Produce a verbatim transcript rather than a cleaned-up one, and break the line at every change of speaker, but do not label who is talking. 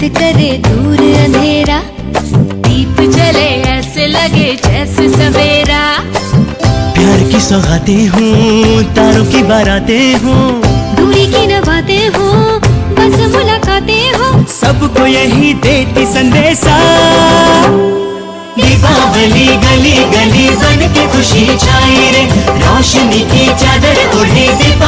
करे दूर अंधेरा, दीप जले ऐसे लगे जैसे सवेरा।
प्यार की सौगातें हूँ, तारों की बारातें हूँ,
दूरी की न बातें हो, बस मुलाकातें हो,
सबको यही देती संदेशा। दीपावली गली गली बन के खुशी छाई रे, रोशनी की चादर ओढ़े।